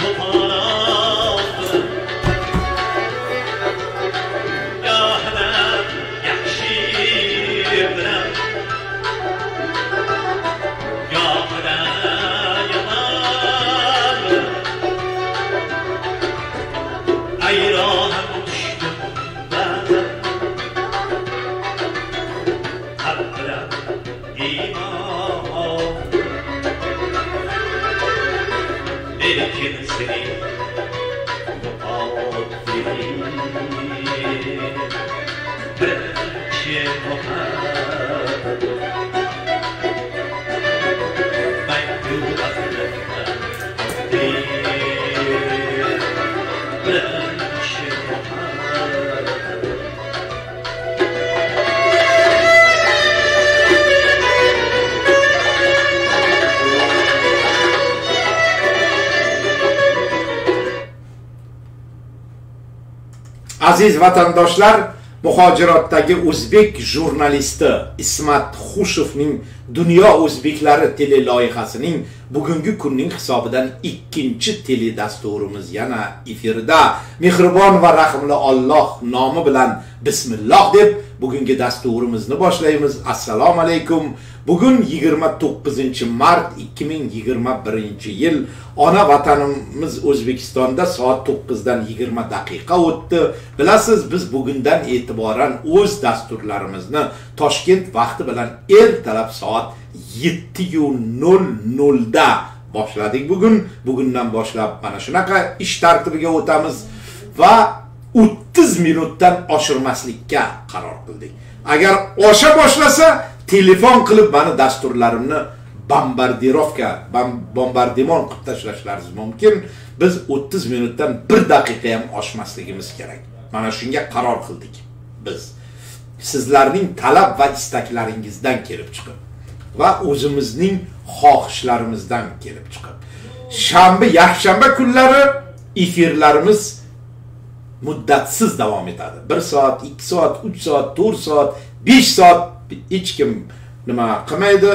Aziz vatandoshlar, muhojirotdagi o'zbek jurnalisti Ismat Xushovning Dunyo o'zbeklari teleloyihasining bugungi kunning hisobidan ikkinchi teledasturimiz yana efirda. Mehribon va rahimli Alloh nomi bilan bismillah deb bugungi dasturimizni boshlaymiz. Assalomu alaykum. Bugun 29 mart 2021 yil. Ona vatanimiz O'zbekistonda soat 9 dan 20 daqiqa o'tdi. Bilasiz, biz bugundan e'tiboran o'z dasturlarimizni Toshkent vaqti bilan ertalab soat 7:00 da boshladik. Bugundan boshlab mana shunaqa ish tartibiga o'tamiz va 30 minutdan oshirmaslikka qaror qildik. Agar osha boshlasa, telefon qilib meni dasturlarimni bombardimon qilib tashlashlaringiz mumkin. Biz 30 minutdan 1 daqiqa ham oshmasligimiz kerak. Mana shunga qaror qildik biz. Sizlarning talab va istaklaringizdan kelib chiqib va o'zimizning xohishlarimizdan kelib chiqib. Yakshanba kunlari efirlarimiz muddatsiz davom etadi. 1 soat, 2 soat, 3 soat, 4 soat, 5 soat hech kim nima qilmaydi.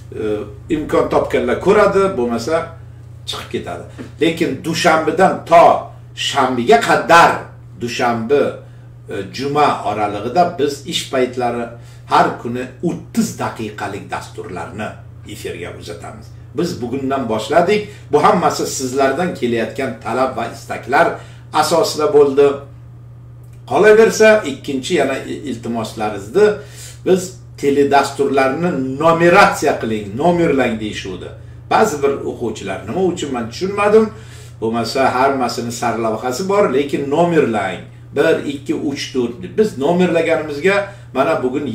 İmkon topganlar ko'radi, bo'lmasa chiqib ketadi. Lekin dushanbadan to shanbaga qadar, dushanba juma oralig'ida biz ish paytlari har kuni 30 daqiqalik dasturlarni efirga uzatamiz. Biz bugundan boshladik. Bu hammasi sizlardan kelayotgan talab va istaklar asosida bo'ldi. Qolaversa, ikkinchi yana iltimoslaringizni biz teledasturlarni numeratsiya qiling, nomerlang deyishuvdi. Ba'zi bir o'quvchilar nima uchun men tushunmadim. Bo'lmasa hammasini sarlavhasi bor, lekin nomerlang 1 2 3 4 biz nomerlaganimizga mana bugun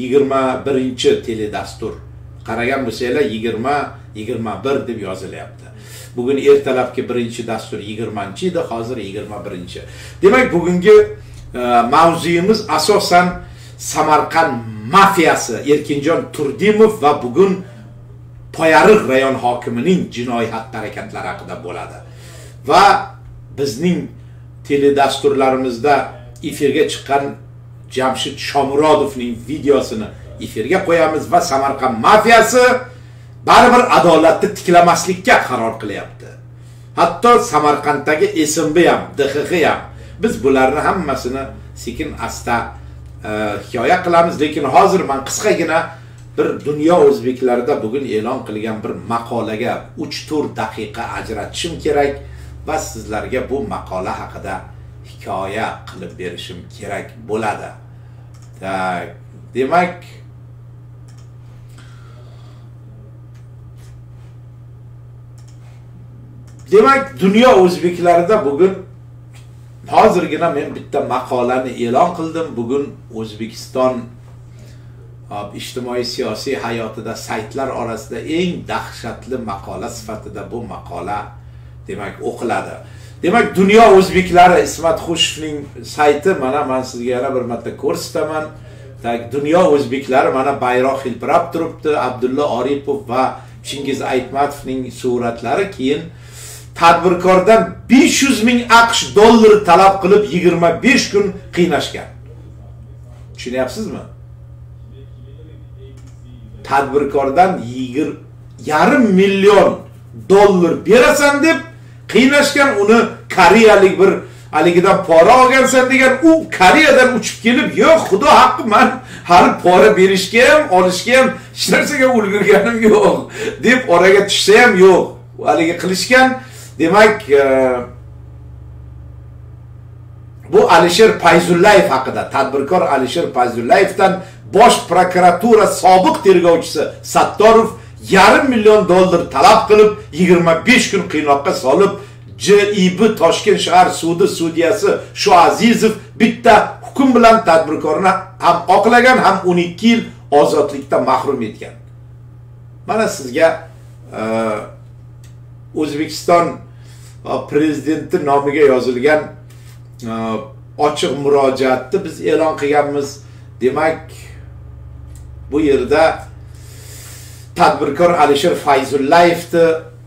21 teledastur. Qaragan bo'lsanglar 20 21 deb yozilyapti. Bugun ertalabki birinchi dastur 20 edi, hozir 21. Demak, bugungi mavzuyimiz asosan Samarqand mafiyasi Erkinjon Turdimov va bugun Poyariq rayon hokimining jinoiy xatti-harakatlari haqida bo'ladi. Va bizning teledasturlarimizda efirga chiqqan Jamshid Shomurodovning videosini efirga qo'yamiz va Samarqand mafiyasi baribir adolatni tiklamaslikka qaror qilyapti. Hatto Samarqanddagi SMB ham, DXX ham biz bularni hammasini sekin asta hikoya qilamiz. Lekin hozir men qisqagina bir Dunyo o'zbeklarida bugun e'lon qilgan bir maqolaga 3-4 daqiqa ajratishim kerak va sizlarga bu maqola haqida hikoya qilib berishim kerak bo'ladi. Demak, Dunyo o'zbeklarida bugun hozirgina men bitta maqolani e'lon qildim. Bugun O'zbekiston ijtimoiy siyosiy hayotida saytlar orasida eng dahshatli maqola sifatida bu maqola demak o'qiladi. Demak, Dunyo o'zbeklari Ismat Xushovning sayti, mana men sizga yana bir marta ko'rsataman. Dunyo o'zbeklari mana bayroq hilpirab turibdi. Abdulla Oripov va Chingiz Aytmatovning suratlari, keyin tadbirkordan 500 ming AQSh dollari talab qilib 25 kun qiynashgan. Tushunyapsizmi? Tadbirkordan $1,5 million berasan deb qiynashgan, uni koreyalik bir haligidan pora olgansan degan, u Koreyadan uchib kelib, yo'q, xudo haqqi, men hali pora berishga ham, olishga ham hech narsaga ulgurganim yo'q deb oraga tushsa ham yo'q. Haligi qilishgan. Demak, bu Alisher Fayzullayev haqida, tadbirkor Alisher Fayzullayevdan Bosh prokuratura sobiq tergovchisi Sattorov $500 million talab qilib, 25 kun qiynoqqa solib, JIB Toshkent shahar sudi sudyasi Shuazizov bitta hukm bilan tadbirkorni ham oqlagan, ham 12 yil ozodlikdan mahrum etgan. Mana sizga O'zbekiston prezidenti nomiga yozilgan ochiq murojaatni biz e'lon qilganmiz. Demak, bu yerda tadbirkor Alisher Fayzullayevni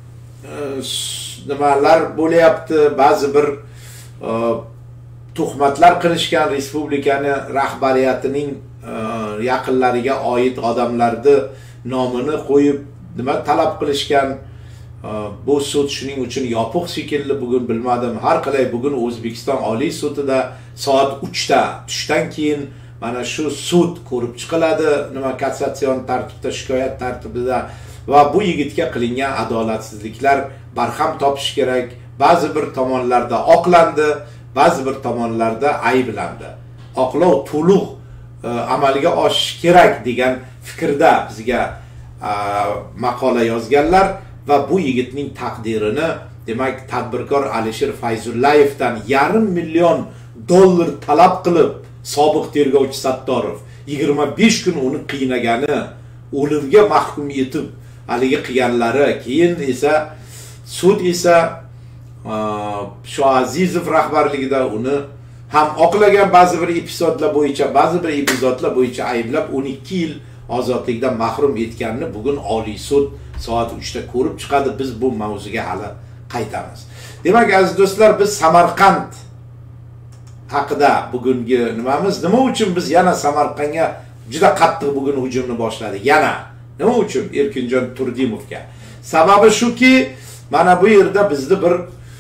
nimalar bo'layapti, ba'zi bir tuhmatlar qilishgan, respublikani rahbariyatining yaqinlariga oid odamlarni nomini qo'yib nima talab qilishgan. Bu sud shuning uchun yopiq shekilli, bugun bilmadim. Har qalay bugun O'zbekiston Oliy sudida soat 3 ta tushdan keyin mana shu sud ko'rib chiqiladi, nima kassatsion tartibda, shikoyat tartibida, va bu yigitga qilingan adolatsizliklar barham topish kerak. Ba'zi bir tomonlarda oqlandi, ba'zi bir tomonlarda ayblandi. Oqlov to'liq amalga oshishi kerak degan fikrda bizga maqola yozganlar va bu yigitning taqdirini, demak, tadbirkor Alisher Fayzullayevdan $500 million talab qilib, sobiq tergovchi Sattorov 25 kun uni qiynagani, o'limga mahkum etib haligi qilganlari, keyin esa sud esa Shuazizov rahbarligida uni ham oqlagan, ba'zi bir epizodlar bo'yicha ayblab 12 yil ozodlikdan mahrum etganini bugun Oliy sud soat 3 da ko'rib chiqadi. Biz bu mavzuga hali qaytamiz. Demak, aziz do'stlar, biz Samarqand haqida bugungi nimamiz, nima uchun biz yana Samarqandga juda qattiq bugun hujumni boshladik? Yana nima uchun? Erkinjon Turdimovga. Sababi shuki, mana bu yerda bizni bir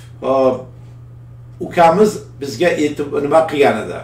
ukamiz bizga nima qilgan edi?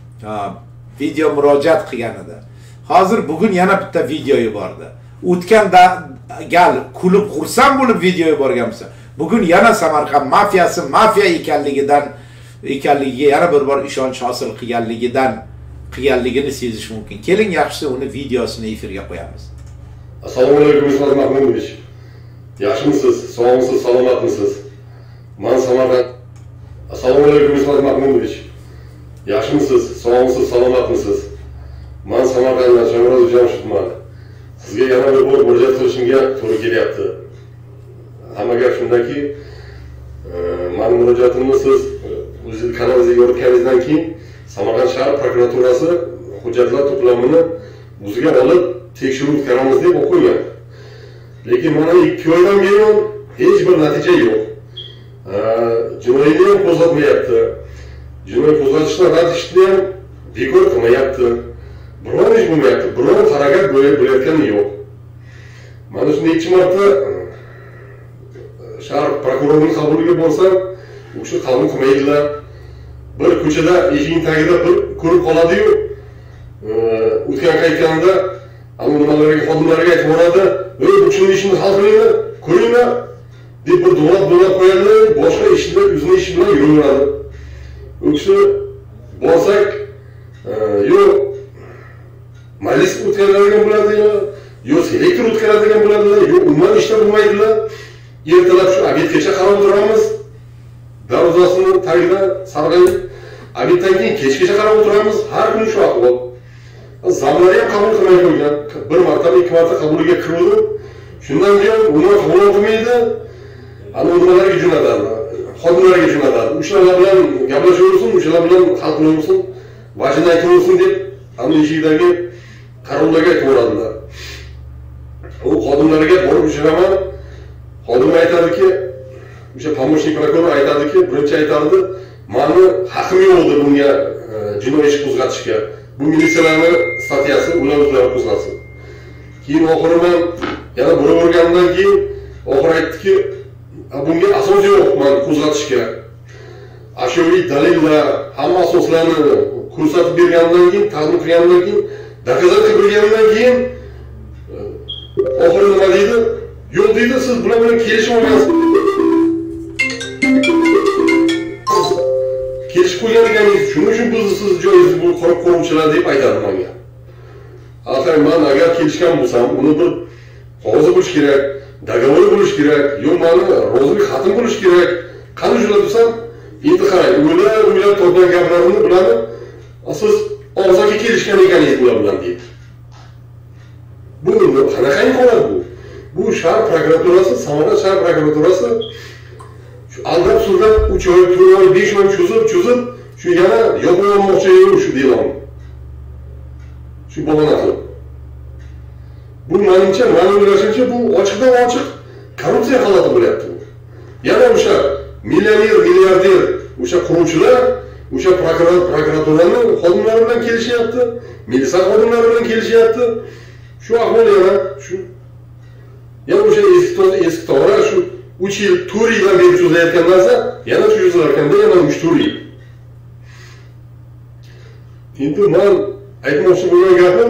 Video murojaat qilgan edi. Hozir bugun yana bitta video yubordi. O'tganda gal kulib xursand bo'lib video yuborganmiz. Bugun yana Samarqand mafiyasi mafiya ekanligiga yana bir bor ishonch hosil qilganligini sezish mumkin. Keling, yaxshisi uni videosini efirga qo'yamiz. Assalomu alaykum, Ustaz Mahmudovich. Yaxshimisiz? Sog'misiz, salomatmisiz? Men Samarqand. Assalomu alaykum, Ustaz Mahmudovich. Yaxshimisiz? Sog'misiz, salomatmisiz? Men Samarqanddan Shomurodov Jamshidman. Sizga yana bir bor murojaat qilishimga to'g'ri kelyapti. Hamma gap shundaki, men murojaatimni siz o'zingiz kanalingizga yoritganingizdan keyin Samarqand shahar prokuraturasi hujjatlar to'plamini o'ziga olib tekshiruv o'tkazamiz deb qo'ygan. Lekin mana 2 oydan beri hech bir natija yo'q. Jinoyatni ham qo'zg'atmayapti. Jinoyat qo'zg'atishni rad etishni ham bekor qilmayapti. Biror ish bo'lmayapti, biror harakat bo'layotgani yo'q. Mana shunday 2 marta shahar prokurorining qabuliga borsam, u kishi qabul qilmaydilar. Bir ko'chada eshik tagida bir ko'rib qoladi-yu, o'tgan qaytganida nimalarga xodimlarga aytib boradi, "Ey, bu kishini ishini hal qilinglar, ko'ringlar" deb bir do'lab qo'yadi, boshqa ishlar o'zining ishi bilan yuraveradi. U kishi borsak, yo'q majlis o'tkazadigan bo'ladilar, yo'q selektor o'tkazadigan bo'ladilar, yo'q umuman ishlar bo'lmaydilar. Ertalab shu obedgacha qarab o'tiramiz. Darvozasini tagida sarg'ayib, obeddan keyin kechgacha qarab o'tiramiz. Har kuni shu ahvol. Zamlari ham qabul qilmay qo'ygan. Bir marta, 2 marta qabuliga kirdim. Shundan keyin uni qabul qilmaydi. Nimalarga jo'natadi? Xodimlarga jo'natadi. O'shalar bilan gaplashaversin, o'shalar bilan hal qilaversin, vajini aytaversin deb eshikdagi qarorlarga aytib u xodimlarga borib uchiraman. Xodim aytadiki, o'sha pomochnik prokuror aytadiki, birinchi aytardi, "Meni haqqim yo'q edi bunga jinoiy ish qo'zg'atishga. Bu militsiyalarning statyasi, ular o'zlari qo'zg'atsin." Keyin oxiri men yana bo'ravergandan keyin oxir aytdiki, bunga asos yo'q men qo'zg'atishga. Ashyoviy dalillar, hamma asoslarni ko'rsatib bergandan keyin, taqdim qilgandan keyin, dokazat qilib bergandan keyin oxiri nima deydi? Yo'q deydi, siz bular bilan kelishib olgansiz. Kelishib qo'ygan ekaningiz, shuning uchun biz siz joyingiz bu quruvchilar deb aytadi menga. Axir men agar kelishgan bo'lsam, uni bir qog'ozi bo'lish kerak, dogovori bo'lish kerak, yo'q meni rozilik xatim bo'lish kerak. Qani shunday desam, endi qarang, o'ylab topgan gaplarimni bularni siz og'zaga kelishgan ekaningiz bular bilan deydi. Bu qanaqangi holat bu? Bu shahar prokuraturasi, Samarqand shahar prokuraturasi shu aldab sudlab 3 oy, 4 oy, 5 oy cho'zib, shu yana yopib olmoqchi edi shu delan. Shu bahona qilib. Bu menimcha, men o'ylashimcha bu ochiqdan ochiq korrupsiya holati bo'lyapti bu. Yana o'sha millioner, milliarder, o'sha quruvchilar, o'sha prokuraturani xodimlari bilan kelishyapti, militsiya xodimlari bilan kelishyapti. Shu ahvol yana shu. Yana o'sha eski to'g'ri shu 3 yil, 4 yildan beri cho'zilayotgan narsa, yana shu cho'zilayotganda yana 3-4 yil. Endi men aytmoqchi bo'lgan gapim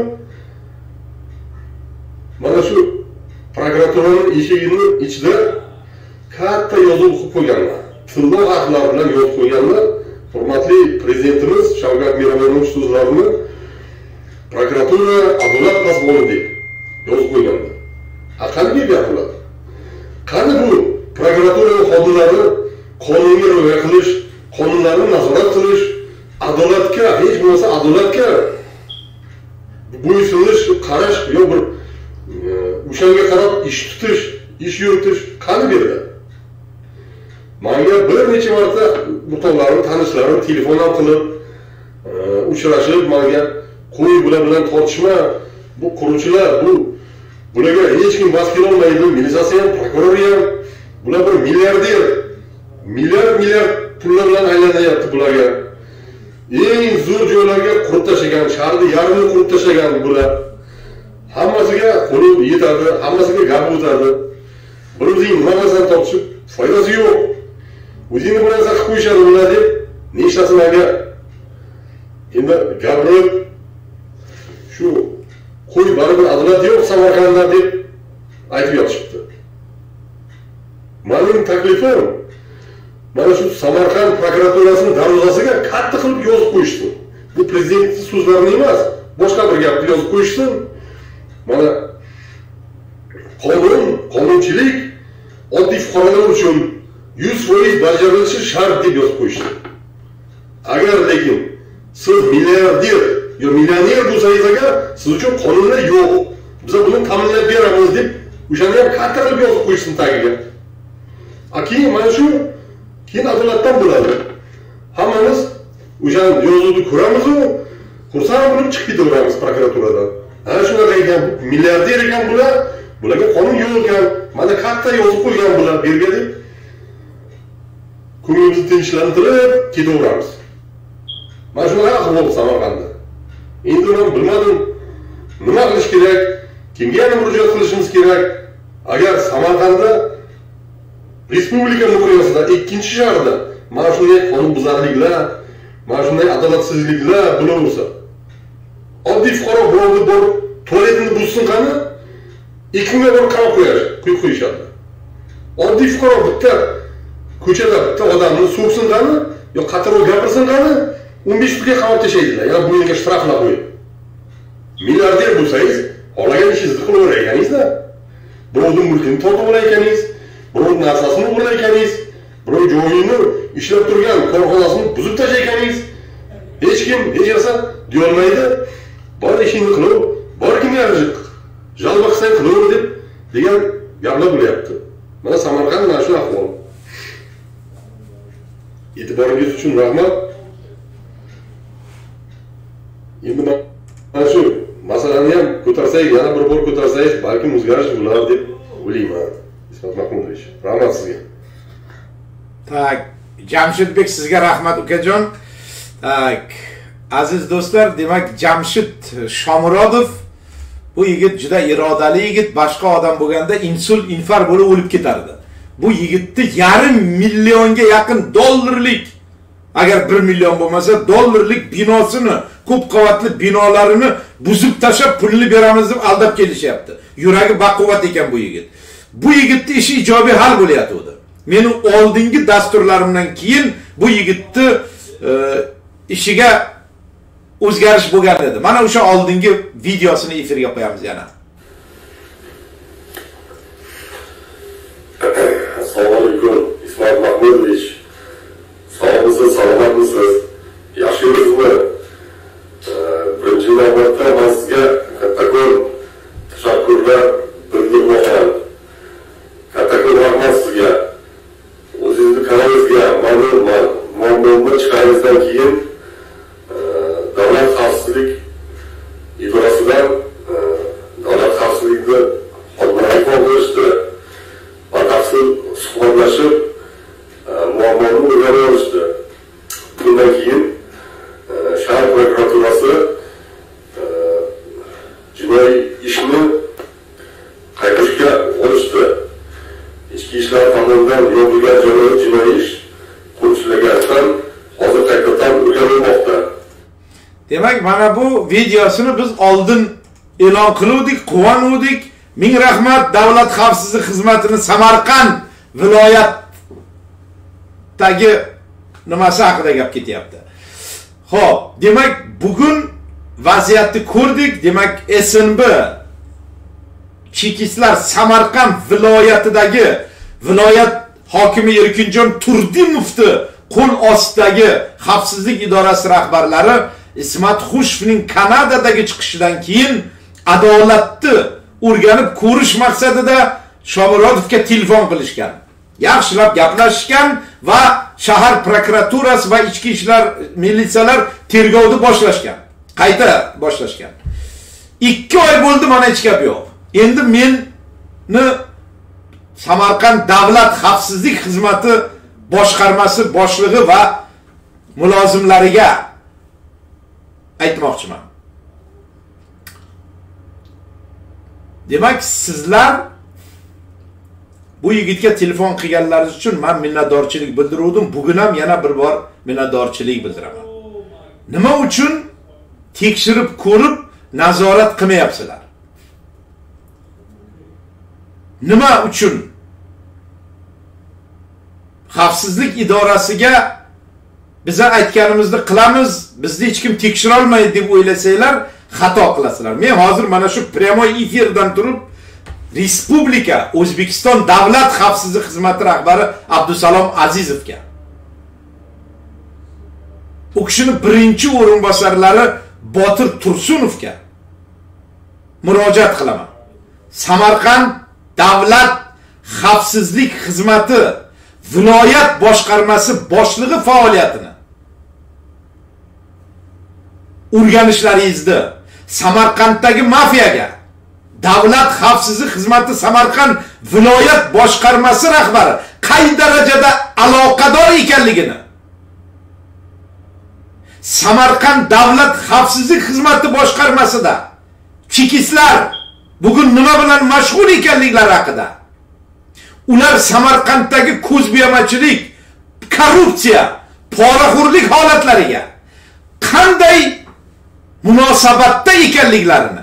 mana shu prokuraturaning eshigini ichida katta yozuv qilib qo'yganlar. Tillo harflar bilan yozib qo'yganlar. Hurmatli prezidentimiz Shavkat Miromonovich so'zlarini prokuratura adolat posboni deb yozib qo'yganlar. Qanday gap bo'ladi? Qani bu prokuratura xodimlari qonunga rioya qilish, qonunlarni nazorat qilish, adolatga, hech bo'lmasa adolatga bo'ysunish, qarash, yo'q bir o'shanga qarab ish tutish, ish yuritish qani bu yerda? Menga bir necha marta o'rtoqlarim, tanishlarim telefondan qilib, uchrashib, menga qo'y bular bilan tortishma, bu quruvchilar, bularga hech kim bas kela olmaydi, militsiyasi ham, prokuror ham, bular bir milliarder, milliard pullar bilan aylanyapti bularga. Eng zo'r joylarga qurib tashlagan, shaharni yarmini qurib tashlagan bular. Hammasiga qo'li yetadi, hammasiga gap o'tadi. Bir-biring nima narsani topishib foydasi yo'q. O'zingni bir narsa qilib qo'yishadi ular deb, nechtasi menga endi gapirib shu qo'y baribir adolat yo'q Samarqandda deb aytib yotishibdi. Mening taklifim mana shu Samarqand prokuraturasining darvozasiga katta qilib yozib qo'yishsin. Bu prezidentning so'zlarini emas, boshqa bir gapni yozib qo'yishsin. Mana qonunchilik oddiy fuqarolar uchun 100% bajarilishi shart deb yozib qo'yishdi. Agar lekin siz milliarder yo millioner bo'lsangiz agar siz uchun qonunlar yo'q, biz buni ta'minlab beramiz deb o'shani ham katta qilib yozib qo'yishsin tagiga. Keyin mana shu keyin adolatdan bo'ladi. Hammamiz o'shan yozuvni ko'ramiz-ku, xursand bo'lib chiqib ketaveramiz prokuraturadan. Ana shunaqa ekan, milliarder ekan bularga qonun yo'q ekan, mana katta yozib qo'ygan bular berga deb ko'nglimizni tinchlantirib ketaveramiz. Mana shunaqa ahvol Samarqandda. Endi men bilmadim, nima qilish kerak, kimga murojaat qilishimiz kerak? Agar Samarqandda respublika miqyosida 2-shaharda mana shunday qonunbuzarliklar, mana shunday adolatsizliklar bo'laversa, oddiy fuqaro birovni bor tualetini buzsin qani, 2 kunga borib qamab qo'yishadi. Oddiy fuqaro bitta ko'chada bitta odamni so'ksin qani, yo qatorga gapirsin qani, 15 kunga qamab tashlaydilar. Yana bo'yniga shtraflar qo'yib. Milliarder bo'lsangiz, xohlagan ishingizni qilaverayotganingiz-da. Birovning mulkini tortib olayotganingiz, birov narsasini o'g'irlayotganingiz, birov joyini ishlab turgan korxonasini buzib tashlayotganingiz, hech kim hech narsa deyolmaydi. Bor ishingni qilib, bor kimga jalba qilsang qilaver deb degan gaplar bo'lyapti. Mana Samarqand mana shu ahvol. E'tiboringiz uchun rahmat. Endi mana shu masalani ham ko'tarsak, yana bir bor ko'tarsangiz, balki o'zgarish bo'lar deb o'ylayman. İsmat Mahmudovich, rahmat sizga. Tak, Jamshidbek sizga rahmat ukajon. Tak, aziz do'stlar, demak Jamshid Shomurodov bu yigit juda irodali yigit, boshqa odam bo'lganda infarkt bo'lib o'lib ketardi. bu yigitni $500 000 yaqin dollarlik, agar 1 million bo'lmasa dollarlik binosini, ko'p qavatli binolarini buzib tashlab pulni beramiz deb aldab kelishyapti. Yuragi baquvvat ekan bu yigit. Bu yigitni ishi ijobiy hal bo'layotdi. Meni oldingi dasturlarimdan keyin bu yigitni ishiga o'zgarish bo'lgan edi. Mana o'sha oldingi videosini efirga qo'yamiz yana. Assalomu alaykum, Ismat Mahmudovich. Sog'misiz, salomatmisiz? Yaxshimizmi? Birinchi navbatda men sizga kattakon tashakkurlar bildirmoqchiman. Kattakon rahmat sizga. O'zingizni kanalingizga ma'lumotni chiqarganingizdan keyin davlat xavfsizlik idorasidan davlat xavfsizlikni xodimlari qoldirishdi. Batafsil suhbatlashib muammoni o'rganib olishdi. Bundan keyin shahar prokuraturasi jinoiy ishni qaytarishga olishdi. Ichki ishlar tomonidan yopilgan jinoiy ish qo'shilganidan hozir qaytadan o'rganilmoqda. Demak, mana bu videosini biz oldin e'lon qiluvdik, quvonuvdik. Ming rahmat Davlat xavfsizlik xizmatini Samarqand viloyatdagi nimasi haqida gap ketyapti. Xo'p, demak, bugun vaziyatni ko'rdik. Demak, SNB chekistlar Samarqand viloyatidagi viloyat hokimi Erkinjon Turdimovni qo'l ostidagi xavfsizlik idorasi rahbarlari Ismat Xushevning Kanadadagi chiqishidan keyin adolatni o'rganib ko'rish maqsadida Shomurodovga telefon qilishgan. Yaxshilab gaplashishgan va shahar prokuraturasi va ichki ishlar militsiyalar tergovni boshlashgan. Qayta boshlashgan. 2 oy bo'ldi, mana hech gap yo'q. Endi meni Samarqand davlat xavfsizlik xizmati boshqarmasi boshlig'i va mulozimlariga aytmoqchiman. Demak, sizlar bu yigitga telefon qilganlaringiz uchun men minnatdorchilik bildiruvdim. Bugun ham yana bir bor minnatdorchilik bildiraman. Nima uchun tekshirib ko'rib nazorat qilmayapsizlar? Nima uchun xavfsizlik idorasiga biza aytganimizni qilamiz, bizni hech kim tekshira olmaydi deb o'ylasanglar, xato qilasizlar. Men hozir mana shu pryamoy efirdan turib Respublika O'zbekiston Davlat xavfsizlik xizmati rahbari Abdusalom Azizovga, u kishining birinchi o'rinbosarlari Botir Tursunovga murojaat qilaman. Samarqand Davlat xavfsizlik xizmati viloyat boshqarmasi boshlig'i faoliyatini o'rganishlaringizni Samarqanddagi mafiyaga Davlat xavfsizlik xizmati Samarqand viloyat boshqarmasi rahbari qay darajada aloqador ekanligini, Samarqand Davlat xavfsizlik xizmati boshqarmasida chekistlar bugun nima bilan mashg'ul ekanliklari haqida, ular Samarqanddagi ko'zbo'yamachilik, korrupsiya, poraxo'rlik holatlariga qanday munosabatda ekanliklarini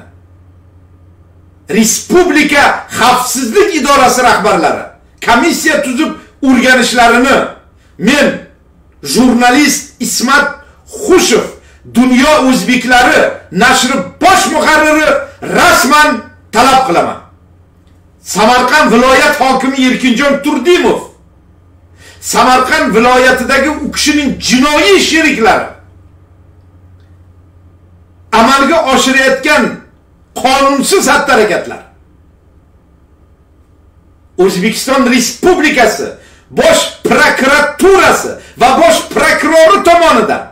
Respublika xavfsizlik idorasi rahbarlari komissiya tuzib o'rganishlarini men jurnalist Ismat Xushev Dunyo o'zbeklari nashri bosh muharriri rasman talab qilaman. Samarqand viloyat hokimi Erkinjon Turdimov Samarqand viloyatidagi u kishining jinoiy sheriklari amalga oshirayotgan qonunsiz xatti-harakatlar O'zbekiston Respublikasi bosh prokuraturasi va bosh prokurori tomonidan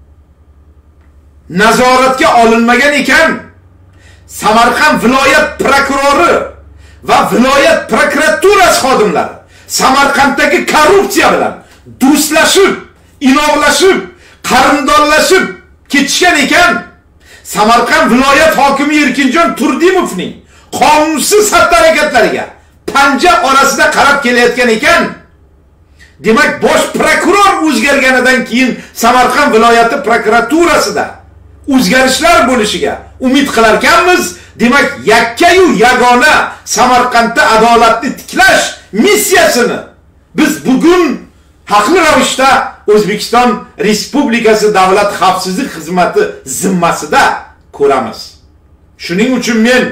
nazoratga olinmagan ekan, Samarqand viloyat prokurori va viloyat prokuraturasi xodimlari Samarqanddagi korrupsiya bilan do'stlashib, inoqlashib, qarindorlashib ketishgan ekan, Samarqand viloyat hokimi Erkinjon Turdimovning qonunsiz xatti-harakatlariga panja orasida qarab kelayotgan ekan. Demak, bosh prokuror o'zgarganidan keyin Samarqand viloyati prokuraturasida o'zgarishlar bo'lishiga umid qilar ekanmiz. Demak, yakkayu yagona Samarqandda adolatni tiklash missiyasini biz bugun haqli ravishda O'zbekiston Respublikasi Davlat xavfsizlik xizmati zimmasida ko'ramiz. Shuning uchun men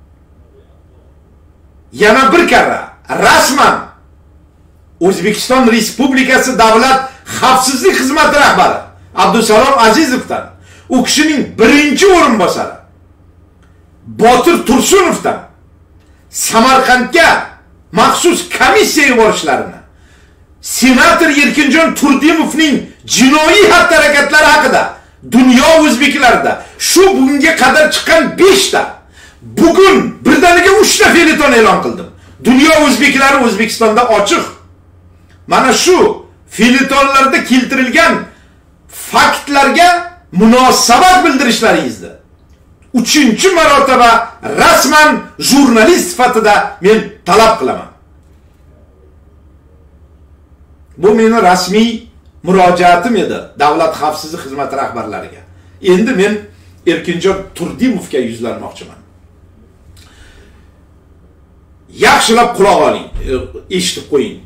yana bir karra rasman O'zbekiston Respublikasi Davlat xavfsizlik xizmati rahbari Abdusalom Azizovdan, u kishining birinchi o'rinbosari Botir Tursunovdan Samarqandga maxsus komissiya yuborishlarini, senator Erkinjon Turdimovning jinoiy xatti-harakatlari haqida dunyo o'zbeklarida shu bugunga qadar chiqqan 5 ta, bugun birdaniga 3 ta feliton e'lon qildim. Dunyo o'zbeklari O'zbekistonda ochiq. Mana shu felitonlarda keltirilgan faktlarga munosabat bildirishlaringizni 3-marotaba rasman jurnalist sifatida men talab qilaman. Bu meni rasmiy murojaatim edi Davlat xavfsizlik xizmati rahbarlariga. Endi men Erkinjon Turdimovga yuzlanmoqchiman. Yaxshilab quloq oling, eshitib qo'ying.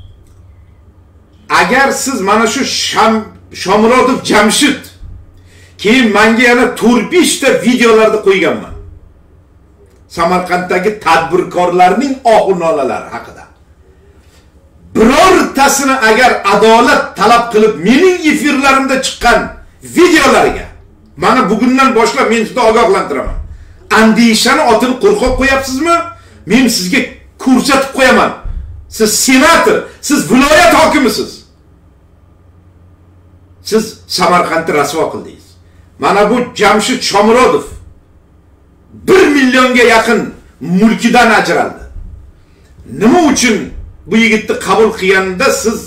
Agar siz mana shu Shomurodov Jamshid keyin menga yana 4-5 ta videolarda qo'yganman. Samarqanddagi tadbirkorlarning ohu-nolalari haqida. Birortasini agar adolat talab qilib mening efirlarimda chiqqan videolariga mana bugundan boshlab men sizni ogohlantiraman. Andishani otini qo'rqoq qo'yapsizmi? Men sizga ko'rsatib qo'yaman. Siz senator, siz viloyat hokimisiz. Siz Samarqandni rasvo qildingiz. Mana bu Jamshid Shomurodov 1 millionga yaqin mulkidan ajraldi. Nima uchun bu yigitni qabul qilganda siz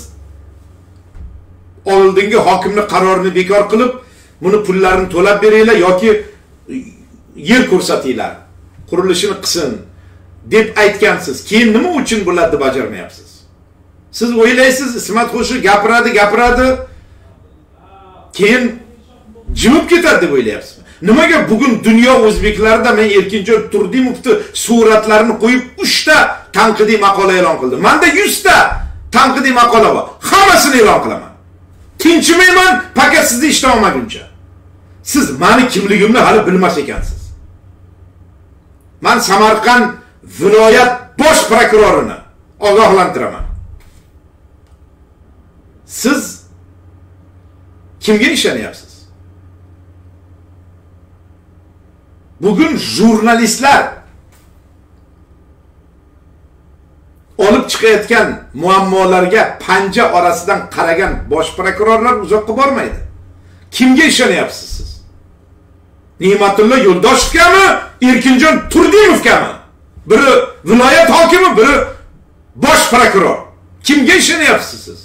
oldingi hokimning qarorini bekor qilib, buni pullarini to'lab beringlar yoki yer ko'rsatinglar, qurilishini qilsin deb aytgansiz. Keyin nima uchun bularni bajarmayapsiz? Siz o'ylaysiz, Ismat Xo'shi gapiradi, keyin jimib ketadi deb o'ylayapsizmi? Nimaga bugun dunyo o'zbeklarida men Erkinjon Turdimovning suratlarini qo'yib 3 ta tanqidiy maqola e'lon qildim. Menda 100 ta tanqidiy maqola bor. Hammasini e'lon qilaman. Tinchimayman, faqat sizni ishdan olmaguncha. Siz meni kimligimni hali bilmas ekansiz. Men Samarqand viloyat bosh prokurorini ogohlantiraman. Siz kimga ishonyapsiz? Bugün jurnalistlar olib chiqayotgan muammolarga panja orasidan qaragan bosh prokurorlar uzoqqa bormaydi. Kimga ishonyapsiz siz? Ne'matullo Yo'ldoshovgami, Erkinjon Turdimovgami? Biri viloyat hokimi, biri bosh prokuror. Kimga ishonyapsiz siz?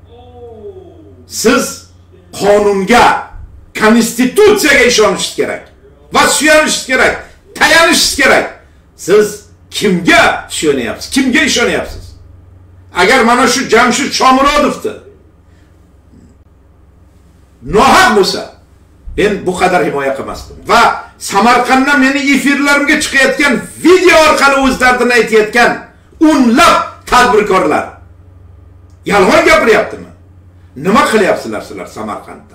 Siz qonunga, konstitutsiyaga ishonishingiz kerak. Va suyanishingiz kerak, tayanishingiz kerak. Siz kimga suyanayapsiz? Kimga ishonyapsiz? Agar mana shu Jamshid Shomurodovni nohaq bo'lsa, men bu qadar himoya qilmasdim. Va Samarqanddan meni efirlarimga chiqayotgan video orqali o'z dardini aytayotgan o'nlab tadbirkorlar yolg'on gapiryaptimi? Nima qilyapsizlar sizlar Samarqandda?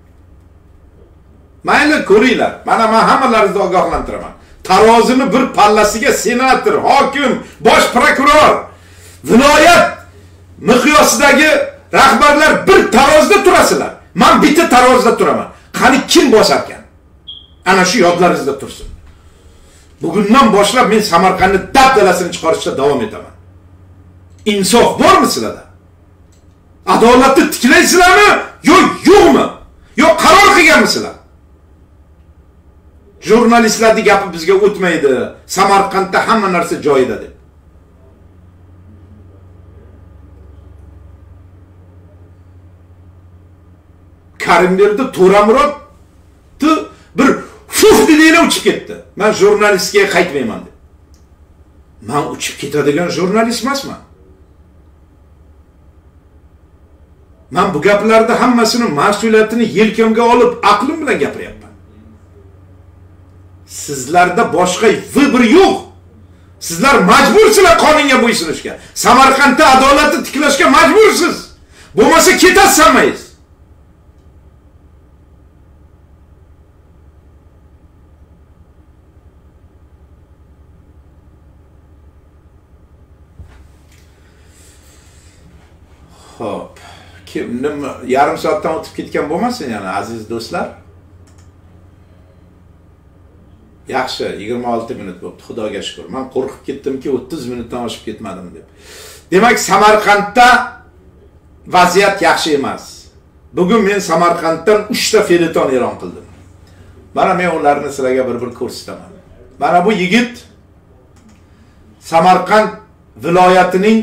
Mayli ko'ringlar. Mana men hammalaringizni ogohlantiraman. Tarozini bir pallasiga senator, hokim, bosh prokuror, viloyat miqyosidagi rahbarlar bir tarozda turasizlar. Men bitta tarozda turaman. Qani kim bosar ekan? Ana shu yodlaringizda tursin. Bugundan boshlab men Samarqandni dabdalasini chiqarishda davom etaman. Insof bormi sizlarda? Adolatni tiklaysizlarmi? Yo'qmi? Yo qaror qilganmisizlar? Jurnalistlarning gapi bizga o'tmaydi. Samarqandda hamma narsa joyida deb. Karimberdi To'ramurodni bir fuf diliyle uçup ketdi. Men jurnalistga qaytmayman deb. Men uchib ketadigan jurnalist emasman. Men bu gaplarda hammasini mas'uliyatini yelkamga olib, aqlim bilan gapiryapman. Sizlarda boshqa vibr yo'q. Sizlar majbursizlar qonunga bo'ysunishga. Samarqandda adolatni tiklashga majbursiz. Bo'lmasa ketasizmaysiz. Hop. Nima yarim soatdan o'tib ketgan bo'lmasin yana aziz do'stlar. Yaxshi, 26 minut bo'ldi. Xudoga shukr. Men qo'rqib ketdimki 30 minutdan oshib ketmadim deb. Demak, Samarqandda vaziyat yaxshi emas. Bugun men Samarqanddan 3 ta feleton e'lon qildim. Mana men ularni sizlarga bir ko'rsataman. Mana bu yigit Samarqand viloyatining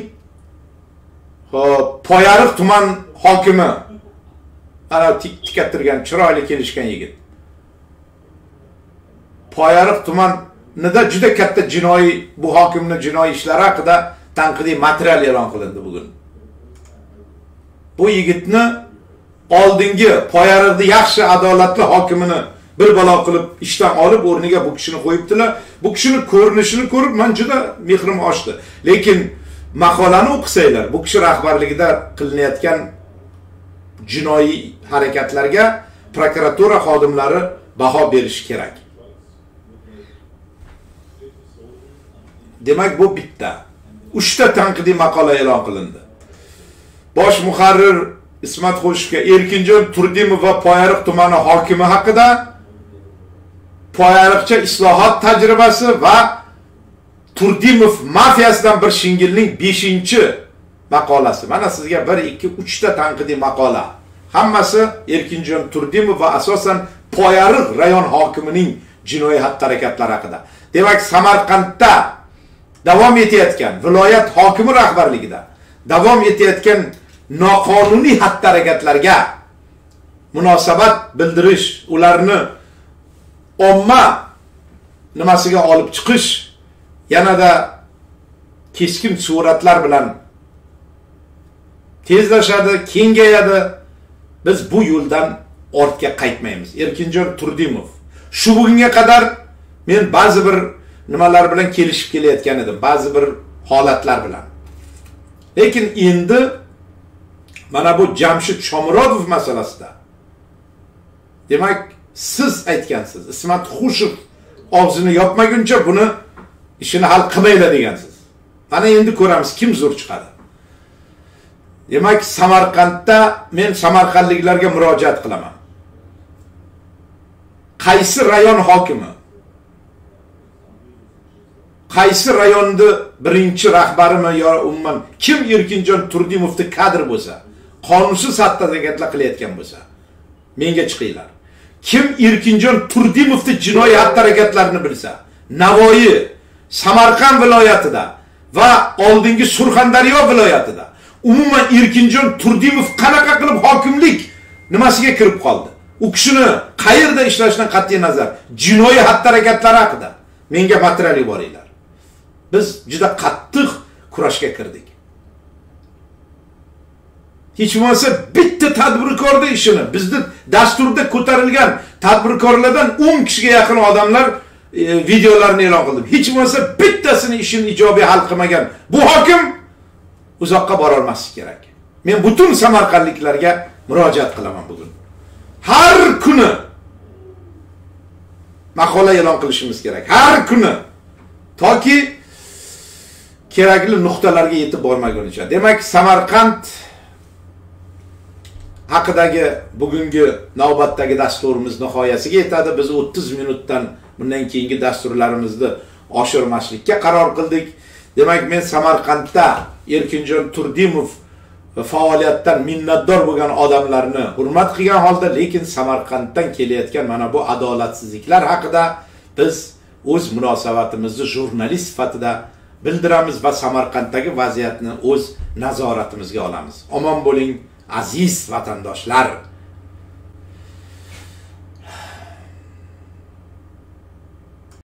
Poyariq tuman hokimi. Mana tikattirgan, chiroyli kelishgan yigit. Poyariq tumanida juda katta jinoiy, bu hokimning jinoiy ishlari haqida tanqidiy material e'lon qilindi bugun. Bu yigitni oldingi Poyariqning yaxshi adolatli hokimini bir balo qilib ishdan olib o'rniga bu kishini qo'yibdilar. Bu kishini ko'rinishini ko'rib men juda mehrim oshdi. Lekin maqolani o'qisanglar, bu kishi rahbarligida qilinayotgan jinoiy harakatlarga prokuratura xodimlari baho berishi kerak. Demak, bu bitta. 3 ta tanqidiy maqola e'lon qilindi. Bosh muharrir Ismat Xo'shevga Erkinjon Turdimov va Poyariq tumani hokimi haqida Poyariqcha islohot tajribasi va Turdimov mafiyasidan bir shingilning 5-maqolasi. Mana sizga 1, 2, 3 ta tanqidiy maqola. Hammasi Erkinjon Turdimov va asosan Poyariq rayon hokimining jinoiy xatti-harakatlari haqida. Demak, Samarqandda davom etayotgan viloyat hokimi rahbarligida davom etayotgan noqonuniy xatti-harakatlarga munosabat bildirish, ularni omma nimasiga olib chiqish, yanada keskin suratlar bilan tezlashadi, kengayadi. Biz bu yo'ldan ortga qaytmaymiz. Erkinjon Turdimov. Shu bugunga qadar men ba'zi bir nimalar bilan kelishib kelayotgan edim, ba'zi bir holatlar bilan. Lekin endi mana bu Jamshid Shomurodov masalasida, demak, siz aytgansiz, Ismat Xo'shev og'zini yopmaguncha buni ishini hal qilmaylar degansiz. Mana endi ko'ramiz kim zo'r chiqadi. Demak, Samarqandda men samarqandliklarga murojaat qilaman. Qaysi rayon hokimi, qaysi rayonda birinchi rahbarimi yo umuman kim Erkinjon Turdimovni kadr bo'lsa, qonunsiz xatti-harakatlar qilayotgan bo'lsa, menga chiqinglar. Kim Erkinjon Turdimovni jinoiy xatti-harakatlarini bilsa, Navoiy, Samarqand viloyatida va oldingi Surxondaryo viloyatida umuman Erkinjon Turdimov qanaqa qilib hokimlik nimasiga kirib qoldi? U kishini qayerda ishlashidan qat'iy nazar, jinoiy xatti-harakatlari haqida menga material yuboringlar. Biz juda qattiq kurashga kirdik. Hech bo'lmasa bitta tadbirkorda ishini, bizda dasturda ko'tarilgan tadbirkorlardan 10 kishiga yaqin odamlar videolarini e'lon qildim. Hech bo'lmasa bittasini ishini ijobiy hal qilmagan bu hokim uzoqqa bora olmasi kerak. Men butun samarqandliklarga murojaat qilaman bugun. Har kuni maqola e'lon qilishimiz kerak. Har kuni toki kerakli nuqtalarga yetib bormagunicha. Demak, Samarqand haqidagi bugungi navbatdagi dasturimiz nihoyasiga yetadi. Biz 30 minutdan bundan keyingi dasturlarimizni oshirmaslikka qaror qildik. Demak, men Samarqandda Erkinjon Turdimov faoliyatdan minnatdor bo'lgan odamlarni hurmat qilgan holda, lekin Samarqanddan kelayotgan mana bu adolatsizliklar haqida biz o'z munosabatimizni jurnalist sifatida bildiramiz va Samarqanddagi vaziyatni o'z nazoratimizga olamiz. Omon bo'ling aziz vatandoshlar.